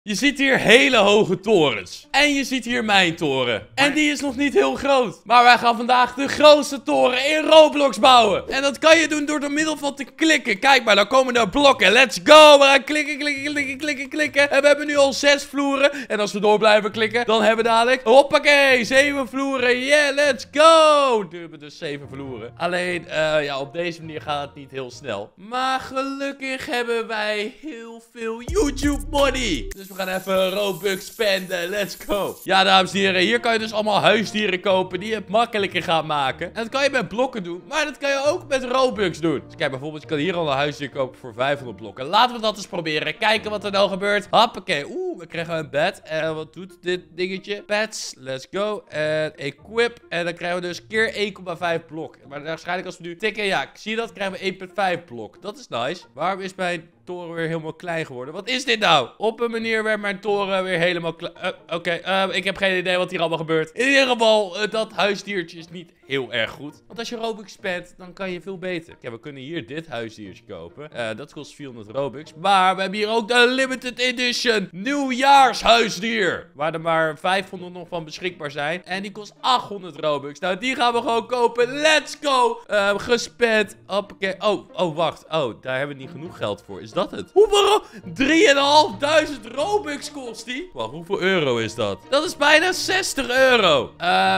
Je ziet hier hele hoge torens. En je ziet hier mijn toren. En die is nog niet heel groot. Maar wij gaan vandaag de grootste toren in Roblox bouwen. En dat kan je doen door door middel van te klikken. Kijk maar, dan komen er blokken. Let's go. We gaan klikken, klikken, klikken, klikken, klikken. En we hebben nu al 6 vloeren. En als we door blijven klikken, dan hebben we dadelijk... Hoppakee, 7 vloeren. Yeah, let's go. Nu hebben we dus 7 vloeren. Alleen, ja, op deze manier gaat het niet heel snel. Maar gelukkig hebben wij heel veel YouTube money. Dus we gaan even Robux spenden. Let's go. Ja, dames en heren. Hier kan je dus allemaal huisdieren kopen die het makkelijker gaan maken. En dat kan je met blokken doen. Maar dat kan je ook met Robux doen. Dus kijk, bijvoorbeeld, je kan hier al een huisdier kopen voor 500 blokken. Laten we dat eens proberen. Kijken wat er nou gebeurt. Hoppakee. Oeh, we krijgen een bed. En wat doet dit dingetje? Pets. Let's go. En equip. En dan krijgen we dus keer 1,5 blok. Maar waarschijnlijk als we nu tikken, ja, zie je dat? Krijgen we 1,5 blok. Dat is nice. Waarom is mijn toren weer helemaal klein geworden? Wat is dit nou? Op een manier werd mijn toren weer helemaal klein. Oké, ik heb geen idee wat hier allemaal gebeurt. In ieder geval, dat huisdiertje is niet heel erg goed. Want als je Robux spent, dan kan je veel beter. Kijk, we kunnen hier dit huisdiertje kopen. Dat kost 400 Robux. Maar we hebben hier ook de limited edition nieuwjaarshuisdier. Waar er maar 500 nog van beschikbaar zijn. En die kost 800 Robux. Nou, die gaan we gewoon kopen. Let's go! Gespend. Hoppakee. Oh, wacht. Oh, daar hebben we niet genoeg geld voor. Is dat het? Hoeveel? 3.500 Robux kost die? Wacht, hoeveel euro is dat? Dat is bijna 60 euro.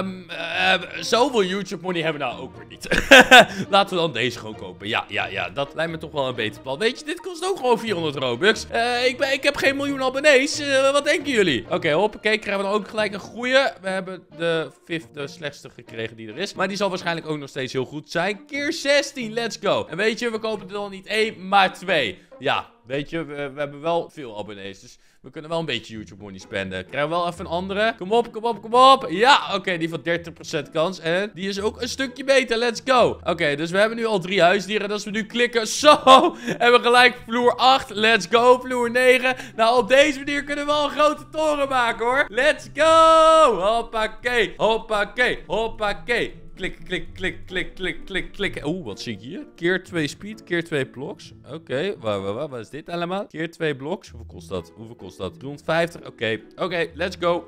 Zoveel YouTube money hebben we nou ook weer niet. Laten we dan deze gewoon kopen. Ja, dat lijkt me toch wel een beter plan. Weet je, dit kost ook gewoon 400 Robux. Ik heb geen miljoen abonnees. Wat denken jullie? Oké, hoppakee, krijgen we dan ook gelijk een goeie. We hebben de slechtste gekregen die er is. Maar die zal waarschijnlijk ook nog steeds heel goed zijn. Keer 16, let's go. En weet je, we kopen er dan niet 1, maar 2. Ja, weet je, we hebben wel veel abonnees. Dus we kunnen wel een beetje YouTube money spenden. Krijgen we wel even een andere. Kom op, kom op, kom op. Ja, oké, die van 30% kans. En die is ook een stukje beter. Let's go. Oké, dus we hebben nu al 3 huisdieren. En als we nu klikken, zo, hebben we gelijk vloer 8. Let's go, vloer 9. Nou, op deze manier kunnen we wel een grote toren maken, hoor. Let's go. Hoppakee, hoppakee, hoppakee. Klik, klik, klik, klik, klik, klik, klik. Oeh, wat zie ik hier? Keer 2 speed, keer 2 blocks. Oké, wat is dit allemaal? Keer 2 blocks. Hoeveel kost dat? Hoeveel kost dat? 350. Oké, let's go.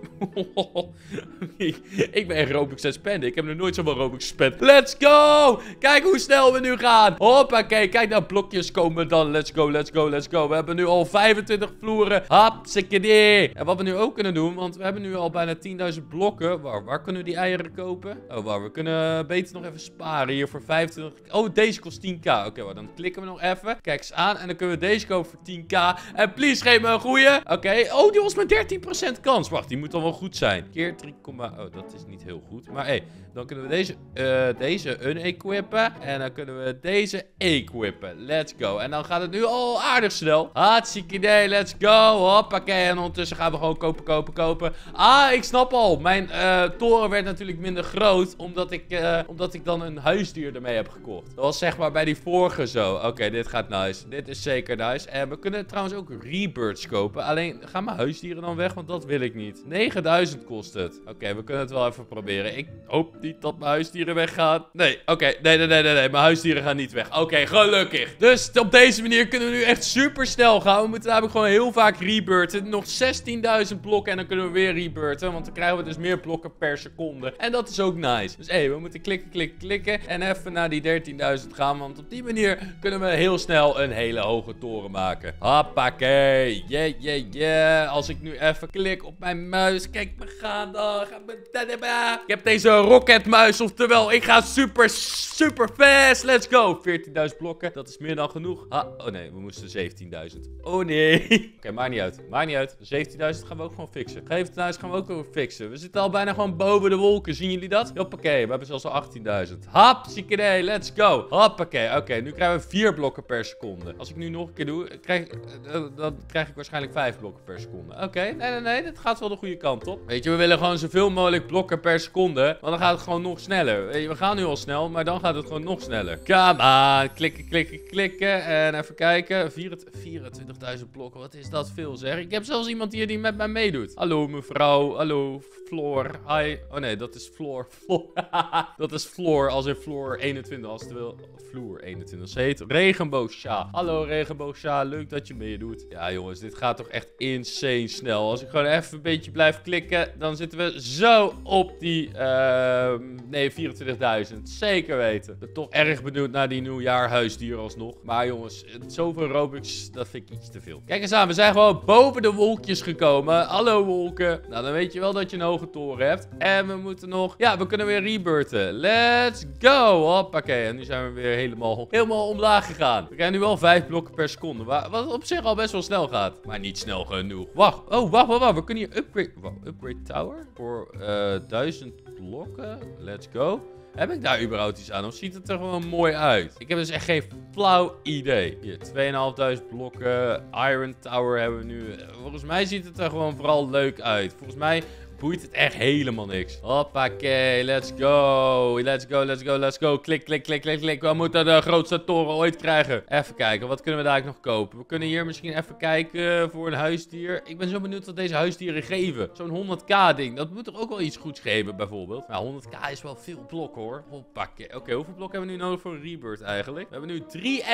Ik ben echt Robux aan het spenden. Ik heb nog nooit zoveel Robux gespeeld. Let's go! Kijk hoe snel we nu gaan. Hoppakee, kijk nou, blokjes komen dan. Let's go, let's go, let's go. We hebben nu al 25 vloeren. Hapsikkedee. En wat we nu ook kunnen doen, want we hebben nu al bijna 10.000 blokken. Waar kunnen we die eieren kopen? Oh, we kunnen beter nog even sparen hier voor 25. Oh, deze kost 10k. Oké, dan klikken we nog even. Kijk eens aan. En dan kunnen we deze kopen voor 10k. En please, geef me een goeie. Oké. Oh, die was met 13% kans. Wacht, die moet dan wel goed zijn. Keer 3, oh, dat is niet heel goed. Maar hé, dan kunnen we deze unequippen. En dan kunnen we deze equippen. Let's go. En dan gaat het nu al aardig snel. Hartstikke idee. Let's go. Hoppakee. En ondertussen gaan we gewoon kopen. Ah, ik snap al. Mijn toren werd natuurlijk minder groot. Omdat ik dan een huisdier ermee heb gekocht. Dat was zeg maar bij die vorige zo. Oké, dit gaat nice. Dit is zeker nice. En we kunnen trouwens ook rebirths kopen. Alleen, gaan mijn huisdieren dan weg? Want dat wil ik niet. 9000 kost het. Oké, we kunnen het wel even proberen. Ik hoop niet dat mijn huisdieren weggaan. Nee, oké. Nee. Mijn huisdieren gaan niet weg. Oké, gelukkig. Dus op deze manier kunnen we nu echt super snel gaan. We moeten namelijk gewoon heel vaak rebirthen. Nog 16.000 blokken en dan kunnen we weer rebirthen. Want dan krijgen we dus meer blokken per seconde. En dat is ook nice. Dus we moeten klikken. En even naar die 13.000 gaan. Want op die manier kunnen we heel snel een hele hoge toren maken. Hoppakee. Yeah. Als ik nu even klik op mijn muis. Kijk, we gaan dan. Ik heb deze rocketmuis. Oftewel, ik ga super fast. Let's go. 14.000 blokken. Dat is meer dan genoeg. Oh nee, we moesten 17.000. Oh nee. Oké, maakt niet uit. 17.000 gaan we ook gewoon fixen. 17.000 gaan we ook gewoon fixen. We zitten al bijna gewoon boven de wolken. Zien jullie dat? Hoppakee. We hebben zelfs al 18.000. Hapsikkedee, let's go. Hoppakee. Oké, nu krijgen we 4 blokken per seconde. Als ik nu nog een keer doe, dan krijg ik waarschijnlijk 5 blokken per seconde. Oké, nee, dit gaat wel de goede kant op. Weet je, we willen gewoon zoveel mogelijk blokken per seconde. Want dan gaat het gewoon nog sneller. Weet je, we gaan nu al snel, maar dan gaat het gewoon nog sneller. Come on. Klikken. En even kijken. 24.000 blokken. Wat is dat veel, zeg. Ik heb zelfs iemand hier die met mij meedoet. Hallo, mevrouw. Hallo, Floor. Hi. Oh nee, dat is Floor. Dat is Floor, als in Floor 21, als het wil. Floor 21, ze heet Regenboogsja. Hallo Regenboogsja, leuk dat je meedoet. Ja jongens, dit gaat toch echt insane snel. Als ik gewoon even een beetje blijf klikken, dan zitten we zo op die, nee 24.000. Zeker weten. Ik ben toch erg benieuwd naar die nieuwjaarhuisdier alsnog. Maar jongens, zoveel Robux, dat vind ik iets te veel. Kijk eens aan, we zijn gewoon boven de wolkjes gekomen. Hallo wolken. Nou, dan weet je wel dat je een hoge toren hebt. En we moeten nog, ja, we kunnen weer rebirthen. Let's go. Hoppakee. En nu zijn we weer helemaal omlaag gegaan. We krijgen nu wel 5 blokken per seconde. Wat op zich al best wel snel gaat. Maar niet snel genoeg. Wacht. Oh, wacht. We kunnen hier upgrade. Wow, upgrade tower. Voor 1000 blokken. Let's go. Heb ik daar überhaupt iets aan? Of ziet het er gewoon mooi uit? Ik heb dus echt geen flauw idee. Hier, 2500 blokken. Iron Tower hebben we nu. Volgens mij ziet het er gewoon vooral leuk uit. Volgens mij boeit het echt helemaal niks. Hoppakee, let's go. Let's go. Klik. We moeten de grootste toren ooit krijgen. Even kijken, wat kunnen we daar nog kopen? We kunnen hier misschien even kijken voor een huisdier. Ik ben zo benieuwd wat deze huisdieren geven. Zo'n 100k ding, dat moet toch ook wel iets goeds geven bijvoorbeeld. Maar 100k is wel veel blok hoor. Hoppakee. Oké, hoeveel blok hebben we nu nodig voor een rebirth eigenlijk? We hebben nu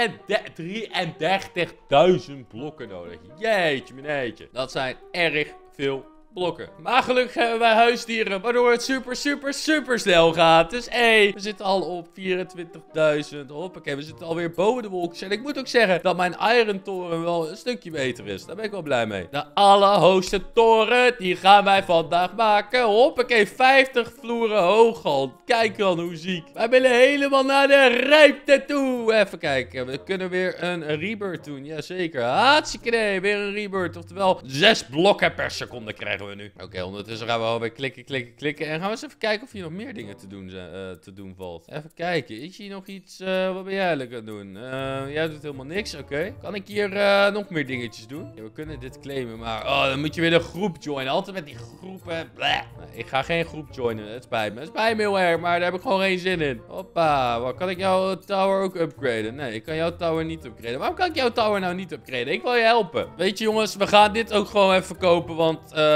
33.000 blokken nodig. Jeetje meneetje. Dat zijn erg veel blokken. Maar gelukkig hebben wij huisdieren, waardoor het super snel gaat. Dus we zitten al op 24.000. Hoppakee, we zitten alweer boven de wolkjes. En ik moet ook zeggen dat mijn Iron Toren wel een stukje beter is. Daar ben ik wel blij mee. De allerhoogste toren, die gaan wij vandaag maken. Hoppakee, 50 vloeren hoog al. Kijk dan hoe ziek. Wij willen helemaal naar de ruimte toe. Even kijken, we kunnen weer een rebirth doen. Jazeker. Hartstikke nee, weer een rebirth. Oftewel 6 blokken per seconde krijgen we nu. Oké, ondertussen gaan we alweer klikken. En gaan we eens even kijken of hier nog meer dingen te doen valt. Even kijken. Is hier nog iets? Wat ben jij eigenlijk aan het doen? Jij doet helemaal niks. Oké. Kan ik hier nog meer dingetjes doen? Ja, we kunnen dit claimen, maar dan moet je weer de groep joinen. Altijd met die groepen. Nee, ik ga geen groep joinen. Het spijt me. Het spijt me heel erg, maar daar heb ik gewoon geen zin in. Hoppa. Wat kan ik jouw tower ook upgraden? Nee, ik kan jouw tower niet upgraden. Waarom kan ik jouw tower nou niet upgraden? Ik wil je helpen. Weet je jongens, we gaan dit ook gewoon even kopen, want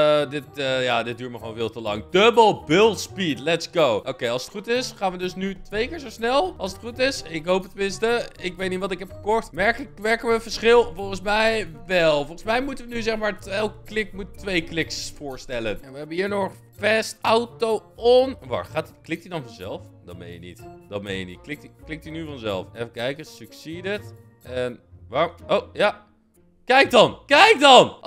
dit duurt me gewoon veel te lang. Double build speed. Let's go. Oké, als het goed is, gaan we dus nu 2 keer zo snel. Als het goed is. Ik hoop het tenminste. Ik weet niet wat ik heb gekocht. Merken we een verschil? Volgens mij wel. Volgens mij moeten we nu zeg maar elke klik moet 2 kliks voorstellen. En we hebben hier nog fast auto on. Wacht, klikt hij dan vanzelf? Dat meen je niet. Klikt hij nu vanzelf? Even kijken. Succeeded. En waar? Oh, ja. Kijk dan!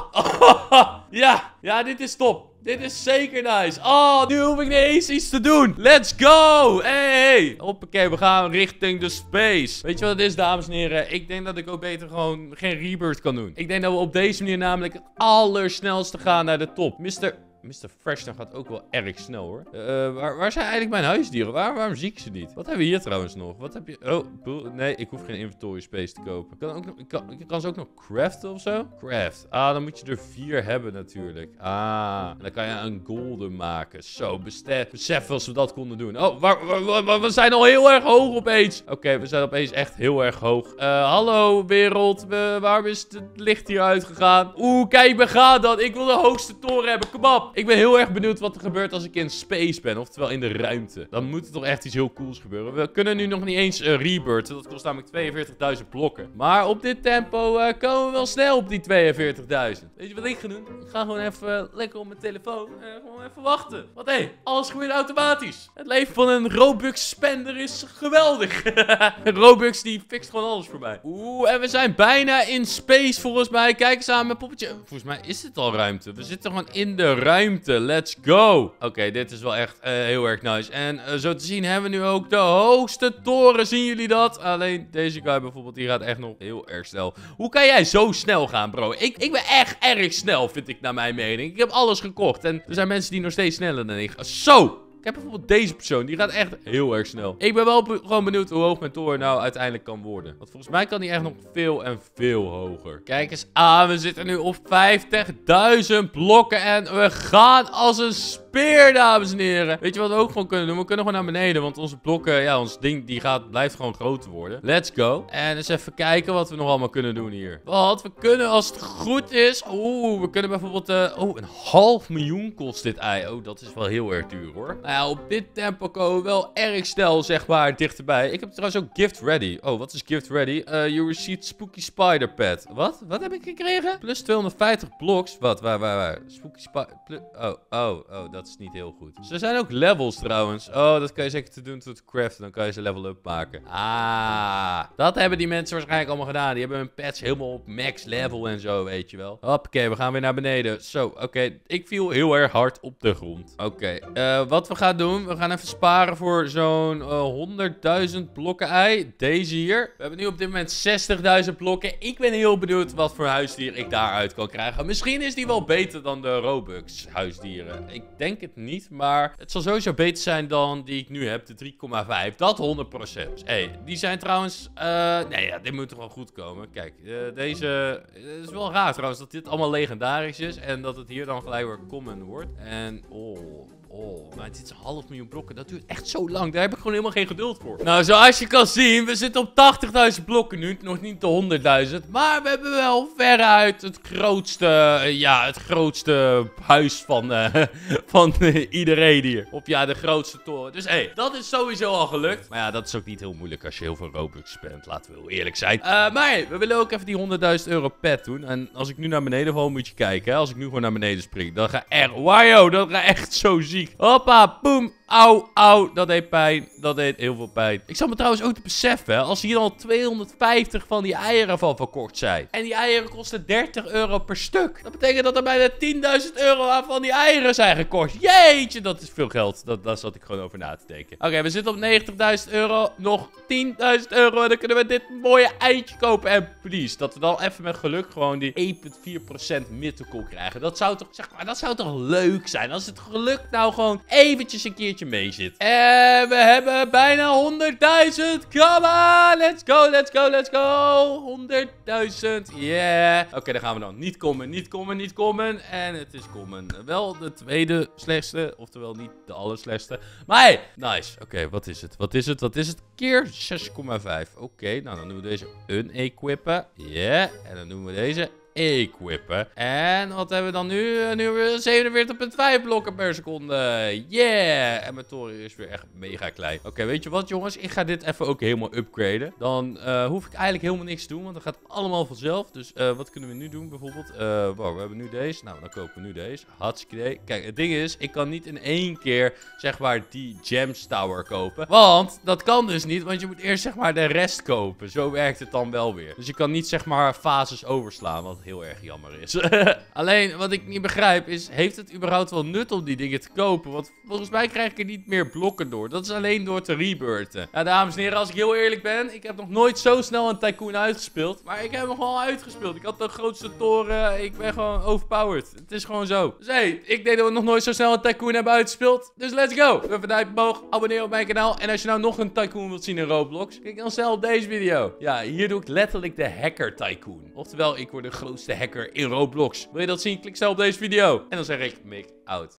Oh! Ja, dit is top. Dit is zeker nice. Oh, nu hoef ik niet eens iets te doen. Let's go! Hey! Hoppakee, we gaan richting de space. Weet je wat het is, dames en heren? Ik denk dat ik ook beter gewoon geen rebirth kan doen. Ik denk dat we op deze manier namelijk het allersnelste gaan naar de top. Mr. Freshton gaat ook wel erg snel, hoor. Waar zijn eigenlijk mijn huisdieren? Waarom zie ik ze niet? Wat hebben we hier trouwens nog? Wat heb je? Oh, nee, ik hoef geen inventory space te kopen. Ik kan ze ook nog craften of zo? Craft. Ah, dan moet je er 4 hebben natuurlijk. Ah, dan kan je een golden maken. Zo, besef als we dat konden doen. Oh, we zijn al heel erg hoog opeens. Oké, we zijn opeens echt heel erg hoog. Hallo wereld. Waarom is het licht hier uitgegaan? Oeh, kijk me gaan dan. Ik wil de hoogste toren hebben. Kom op. Ik ben heel erg benieuwd wat er gebeurt als ik in space ben. Oftewel in de ruimte. Dan moet er toch echt iets heel cools gebeuren. We kunnen nu nog niet eens rebirthen. Dat kost namelijk 42.000 blokken. Maar op dit tempo komen we wel snel op die 42.000. Weet je wat ik ga doen? Ik ga gewoon even lekker op mijn telefoon. Gewoon even wachten. Want alles gebeurt automatisch. Het leven van een Robux spender is geweldig. Robux die fixt gewoon alles voor mij. Oeh, en we zijn bijna in space volgens mij. Kijk eens aan mijn poppetje. Volgens mij is het al ruimte. We zitten gewoon in de ruimte. Let's go. Oké, dit is wel echt heel erg nice. En zo te zien hebben we nu ook de hoogste toren. Zien jullie dat? Alleen deze guy bijvoorbeeld, die gaat echt nog heel erg snel. Hoe kan jij zo snel gaan, bro? Ik ben echt erg snel, vind ik naar mijn mening. Ik heb alles gekocht. En er zijn mensen die nog steeds sneller dan ik. Zo! Ik heb bijvoorbeeld deze persoon, die gaat echt heel erg snel. Ik ben wel gewoon benieuwd hoe hoog mijn toren nou uiteindelijk kan worden. Want volgens mij kan die echt nog veel en veel hoger. Kijk eens aan, we zitten nu op 50.000 blokken en we gaan als een peer, dames en heren. Weet je wat we ook gewoon kunnen doen? We kunnen gewoon naar beneden, want onze blokken, ja, ons ding, blijft gewoon groter worden. Let's go. En eens even kijken wat we nog allemaal kunnen doen hier. Want we kunnen, als het goed is... Oeh, we kunnen bijvoorbeeld... $500.000 kost dit ei. Oh, dat is wel heel erg duur, hoor. Nou ja, op dit tempo komen we wel erg snel, zeg maar, dichterbij. Ik heb trouwens ook gift ready. Oh, wat is gift ready? You received spooky spider pet. Wat? Wat heb ik gekregen? Plus 250 bloks. Wat? Waar? Spooky spider... Oh, dat is niet heel goed. Dus er zijn ook levels, trouwens. Oh, dat kan je zeker te doen tot craften. Dan kan je ze level up maken. Ah, dat hebben die mensen waarschijnlijk allemaal gedaan. Die hebben hun pets helemaal op max level en zo, weet je wel. Hoppakee, we gaan weer naar beneden. Zo, oké. Ik viel heel erg hard op de grond. Oké, wat we gaan doen, we gaan even sparen voor zo'n 100.000 blokken ei. Deze hier. We hebben nu op dit moment 60.000 blokken. Ik ben heel benieuwd wat voor huisdier ik daaruit kan krijgen. Misschien is die wel beter dan de Robux huisdieren. Ik denk het niet, maar het zal sowieso beter zijn dan die ik nu heb, de 3,5. Dat 100%. Hey, die zijn trouwens... nee, ja, dit moet toch wel goed komen. Kijk, deze... Het is wel raar trouwens dat dit allemaal legendarisch is en dat het hier dan gelijk weer common wordt. En... maar dit is 500.000 blokken. Dat duurt echt zo lang. Daar heb ik gewoon helemaal geen geduld voor. Nou, zoals je kan zien, we zitten op 80.000 blokken nu. Nog niet de 100.000. Maar we hebben wel veruit het grootste... het grootste huis van iedereen hier. Of ja, de grootste toren. Dus hé, dat is sowieso al gelukt. Maar ja, dat is ook niet heel moeilijk als je heel veel Robux spent. Laten we heel eerlijk zijn. Maar hey, we willen ook even die €100.000 pet doen. En als ik nu naar beneden val, moet je kijken. Hè? Als ik nu gewoon naar beneden spring, dan ga echt... Wow, dat gaat echt zo ziek. Hoppa, boom. Auw, dat deed pijn. Dat deed heel veel pijn. Ik zal me trouwens ook te beseffen, als hier al 250 van die eieren van verkocht zijn. En die eieren kosten €30 per stuk. Dat betekent dat er bijna €10.000 van die eieren zijn gekost. Jeetje, dat is veel geld. Daar zat ik gewoon over na te denken. Oké, we zitten op €90.000. Nog €10.000. En dan kunnen we dit mooie eitje kopen. En please, dat we dan even met geluk gewoon die 1,4% mythical krijgen. Dat zou toch, zeg maar, dat zou toch leuk zijn. Als het geluk nou gewoon eventjes een keertje mee zit. En we hebben bijna 100.000. Come on, let's go. 100.000, yeah. Oké, daar gaan we dan. Niet komen. En het is komen. Wel de tweede slechtste, oftewel niet de allerslechtste. Maar hey, nice. Oké, wat is het? Keer 6,5. Oké, nou dan doen we deze unequippen. Yeah, en dan doen we deze equippen. En wat hebben we dan nu? Nu hebben we 47,5 blokken per seconde. Yeah! En mijn toren is weer echt mega klein. Oké, weet je wat, jongens? Ik ga dit even ook helemaal upgraden. Dan hoef ik eigenlijk helemaal niks te doen, want dat gaat allemaal vanzelf. Dus wat kunnen we nu doen, bijvoorbeeld? Wow, we hebben nu deze. Nou, dan kopen we nu deze. Hartstikke idee. Kijk, het ding is, ik kan niet in één keer, zeg maar, die Gems Tower kopen. Want dat kan dus niet, want je moet eerst, zeg maar, de rest kopen. Zo werkt het dan wel weer. Dus je kan niet, zeg maar, fases overslaan, wat heel erg jammer is. Alleen, wat ik niet begrijp is, heeft het überhaupt wel nut om die dingen te kopen? Want volgens mij krijg ik er niet meer blokken door. Dat is alleen door te rebirthen. Ja, dames en heren, als ik heel eerlijk ben, ik heb nog nooit zo snel een Tycoon uitgespeeld. Maar ik heb hem gewoon uitgespeeld. Ik had de grootste toren. Ik ben gewoon overpowered. Het is gewoon zo. Dus hey, ik denk dat we nog nooit zo snel een Tycoon hebben uitgespeeld. Dus let's go. Even een duimpje omhoog, abonneer op mijn kanaal. En als je nou nog een Tycoon wilt zien in Roblox, klik dan snel op deze video. Ja, hier doe ik letterlijk de Hacker Tycoon. Oftewel, ik word de grootste hacker in Roblox. Wil je dat zien? Klik snel op deze video. En dan zeg ik, make out.